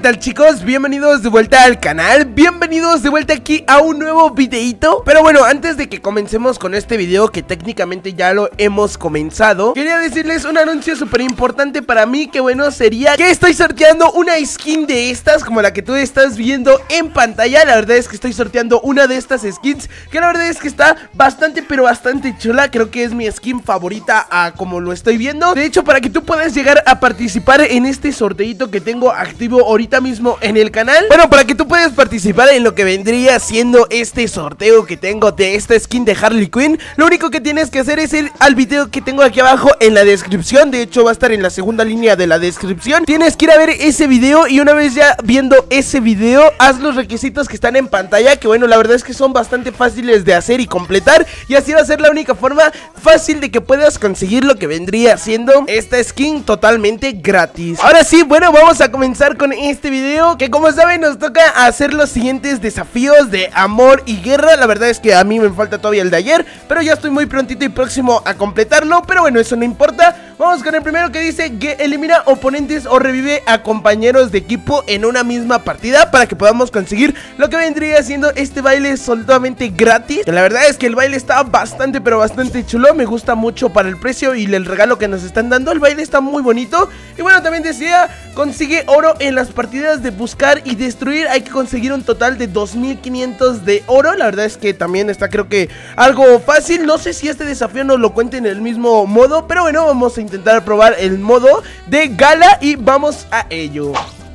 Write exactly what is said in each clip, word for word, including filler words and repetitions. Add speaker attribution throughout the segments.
Speaker 1: tal, chicos? Bienvenidos de vuelta al canal, bienvenidos de vuelta aquí a un nuevo videito. Pero bueno, antes de que comencemos con este video, que técnicamente ya lo hemos comenzado, quería decirles un anuncio súper importante para mí, que bueno, sería que estoy sorteando una skin de estas, como la que tú estás viendo en pantalla. La verdad es que estoy sorteando una de estas skins, que la verdad es que está bastante, pero bastante chula. Creo que es mi skin favorita a como lo estoy viendo. De hecho, para que tú puedas llegar a participar en este sorteito que tengo activo ahorita mismo en el canal, bueno, para que tú puedas participar en lo que vendría siendo este sorteo que tengo de esta skin de Harley Quinn, lo único que tienes que hacer es ir al video que tengo aquí abajo en la descripción. De hecho, va a estar en la segunda línea de la descripción. Tienes que ir a ver ese video y una vez ya viendo ese video, haz los requisitos que están en pantalla, que bueno, la verdad es que son bastante fáciles de hacer y completar, y así va a ser la única forma fácil de que puedas conseguir lo que vendría siendo esta skin totalmente gratis. Ahora sí, bueno, vamos a comenzar con este video, que como saben nos toca hacer los siguientes desafíos de amor y guerra. La verdad es que a mí me falta todavía el de ayer, pero ya estoy muy prontito y próximo a completarlo, pero bueno, eso no importa. Vamos con el primero, que dice que elimina oponentes o revive a compañeros de equipo en una misma partida, para que podamos conseguir lo que vendría siendo este baile solamente gratis. La verdad es que el baile está bastante, pero bastante chulo. Me gusta mucho para el precio y el regalo que nos están dando. El baile está muy bonito. Y bueno, también decía, consigue oro en las partidas de buscar y destruir. Hay que conseguir un total de dos mil quinientos de oro. La verdad es que también está, creo que algo fácil. No sé si este desafío nos lo cuente en el mismo modo, pero bueno, vamos a intentar probar el modo de gala y vamos a ello.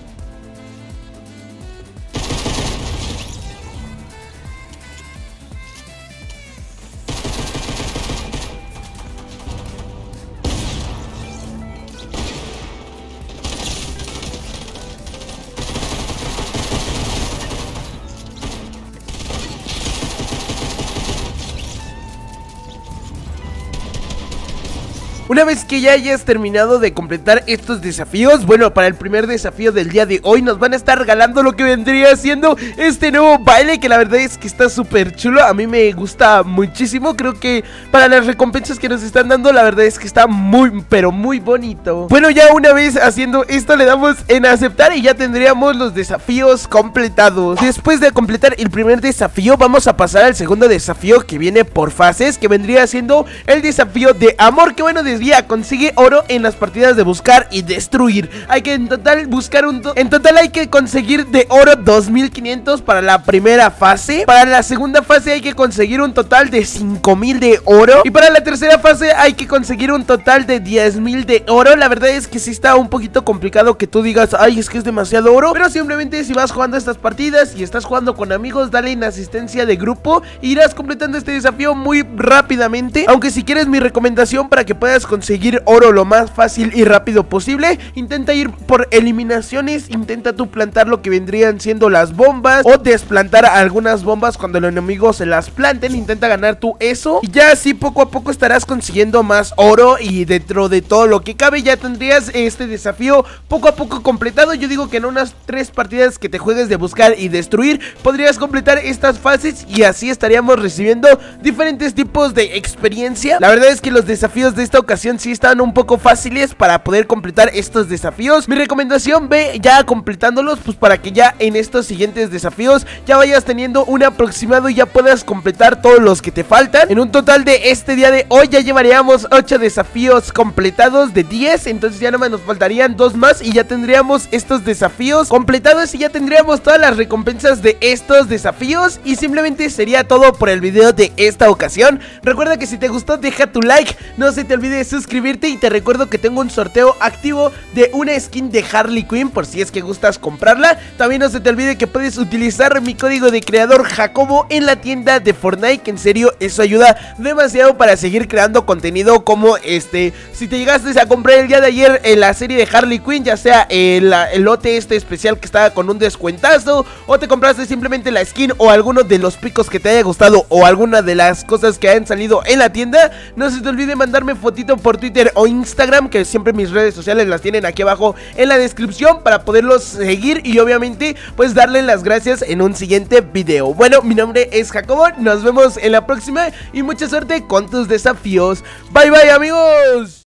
Speaker 1: Una vez que ya hayas terminado de completar estos desafíos, bueno, para el primer desafío del día de hoy nos van a estar regalando lo que vendría siendo este nuevo baile, que la verdad es que está súper chulo. A mí me gusta muchísimo. Creo que para las recompensas que nos están dando, la verdad es que está muy, pero muy bonito. Bueno, ya una vez haciendo esto le damos en aceptar y ya tendríamos los desafíos completados. Después de completar el primer desafío, vamos a pasar al segundo desafío, que viene por fases, que vendría siendo el desafío de amor, que bueno, de día consigue oro en las partidas de buscar y destruir. Hay que en total buscar un to en total hay que conseguir de oro dos mil quinientos para la primera fase. Para la segunda fase hay que conseguir un total de cinco mil de oro, y para la tercera fase hay que conseguir un total de diez mil de oro. La verdad es que sí está un poquito complicado que tú digas, ay, es que es demasiado oro, pero simplemente si vas jugando estas partidas y estás jugando con amigos, dale en asistencia de grupo e irás completando este desafío muy rápidamente. Aunque si quieres mi recomendación para que puedas conseguir oro lo más fácil y rápido posible, intenta ir por eliminaciones. Intenta tú plantar lo que vendrían siendo las bombas, o desplantar algunas bombas cuando el enemigo se las planten. Intenta ganar tú eso, y ya así poco a poco estarás consiguiendo más oro, y dentro de todo lo que cabe ya tendrías este desafío poco a poco completado. Yo digo que en unas tres partidas que te juegues de buscar y destruir podrías completar estas fases, y así estaríamos recibiendo diferentes tipos de experiencia. La verdad es que los desafíos de esta ocasión sí están un poco fáciles para poder completar estos desafíos. Mi recomendación, ve ya completándolos, pues para que ya en estos siguientes desafíos ya vayas teniendo un aproximado y ya puedas completar todos los que te faltan. En un total de este día de hoy ya llevaríamos ocho desafíos completados de diez, entonces ya nomás nos faltarían dos más y ya tendríamos estos desafíos completados, y ya tendríamos todas las recompensas de estos desafíos. Y simplemente sería todo por el video de esta ocasión. Recuerda que si te gustó, deja tu like, no se te olvide suscribirte, y te recuerdo que tengo un sorteo activo de una skin de Harley Quinn, por si es que gustas comprarla. También no se te olvide que puedes utilizar mi código de creador Jacobo en la tienda de Fortnite, que en serio eso ayuda demasiado para seguir creando contenido como este. Si te llegaste a comprar el día de ayer en la serie de Harley Quinn, ya sea el, el lote este especial que estaba con un descuentazo, o te compraste simplemente la skin o alguno de los picos que te haya gustado, o alguna de las cosas que hayan salido en la tienda, no se te olvide mandarme fotito por Twitter o Instagram, que siempre mis redes sociales las tienen aquí abajo en la descripción para poderlos seguir y obviamente pues darle las gracias en un siguiente video. Bueno, mi nombre es Jacobo, nos vemos en la próxima y mucha suerte con tus desafíos. Bye bye, amigos.